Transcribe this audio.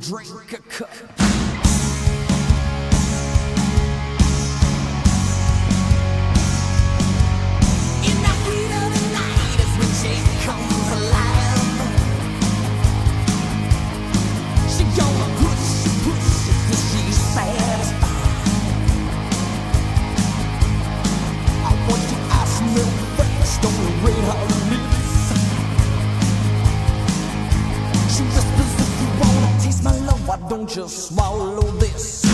drink a cup. In the heat of the night is when she comes alive. She gonna push till she's satisfied. I want you to ask me first, don't read her lips. She whispers, if you wanna taste my love, why don't you swallow this?